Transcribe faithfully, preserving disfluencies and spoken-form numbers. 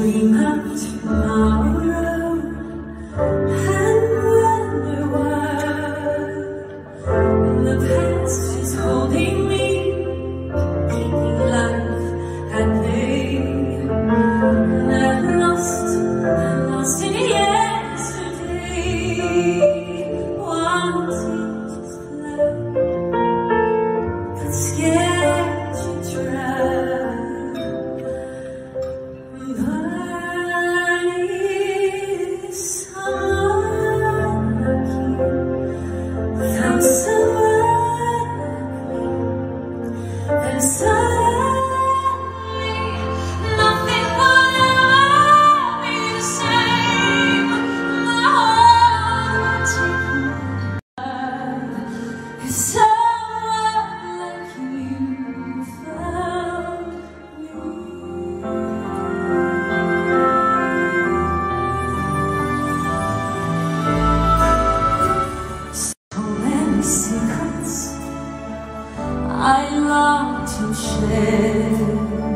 dream of tomorrow and wonder why the past is holding me, keeping life at bay. And I'm lost, I'm lost in yesterday, wanting to fly, but scared to try. I long to share.